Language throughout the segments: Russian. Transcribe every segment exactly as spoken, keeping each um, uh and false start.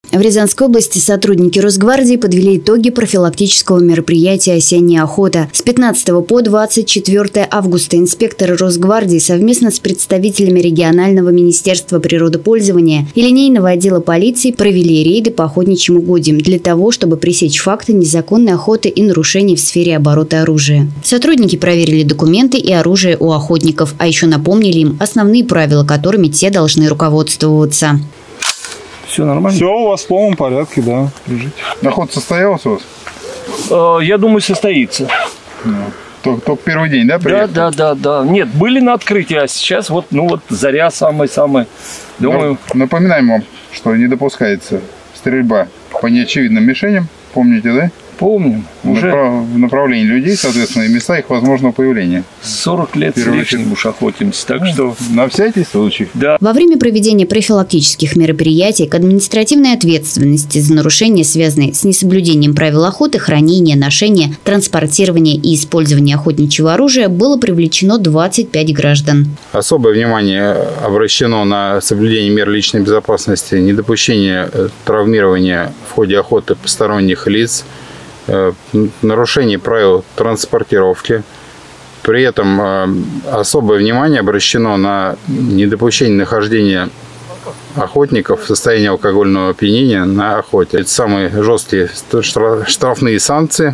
В Рязанской области сотрудники Росгвардии подвели итоги профилактического мероприятия «Осенняя охота». С пятнадцатого по двадцать четвёртое августа инспекторы Росгвардии совместно с представителями регионального министерства природопользования и линейного отдела полиции провели рейды по охотничьим угодьям для того, чтобы пресечь факты незаконной охоты и нарушений в сфере оборота оружия. Сотрудники проверили документы и оружие у охотников, а еще напомнили им основные правила, которыми те должны руководствоваться. Все нормально? Все у вас в полном порядке, да. Лежите. Доход состоялся у вас? Э, я думаю, состоится. Ну, только, только первый день, да, приехал? Да, да, да, да. Нет, были на открытии, а сейчас вот, ну вот, заря самая-самая. Думаю... Напоминаем вам, что не допускается стрельба по неочевидным мишеням. Помните, да? Помним. Уже в направлении людей, соответственно, и места их возможного появления. сорок лет с лишним уж охотимся, так что... На всякий случай. Да. Во время проведения профилактических мероприятий к административной ответственности за нарушения, связанные с несоблюдением правил охоты, хранения, ношения, транспортирования и использования охотничьего оружия было привлечено двадцать пять граждан. Особое внимание обращено на соблюдение мер личной безопасности, недопущение травмирования в ходе охоты посторонних лиц, нарушение правил транспортировки. При этом особое внимание обращено на недопущение нахождения охотников в состоянии алкогольного опьянения на охоте. Это самые жесткие штрафные санкции,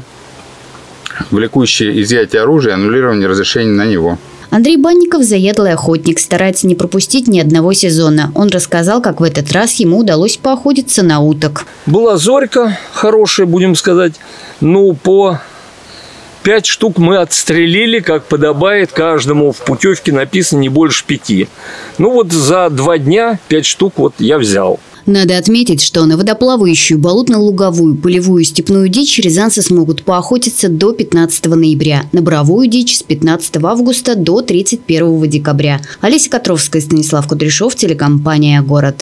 влекущие изъятие оружия и аннулирование разрешения на него. Андрей Банников – заядлый охотник, старается не пропустить ни одного сезона. Он рассказал, как в этот раз ему удалось поохотиться на уток. Была зорька хорошая, будем сказать. Ну, по пять штук мы отстрелили, как подобает каждому. В путевке написано не больше пяти. Ну, вот за два дня пять штук вот я взял. Надо отметить, что на водоплавающую, болотно-луговую, полевую степную дичь рязанцы смогут поохотиться до пятнадцатого ноября, на боровую дичь с пятнадцатого августа до тридцать первого декабря. Олеся Котровская, Станислав Кудряшов, телекомпания «Город».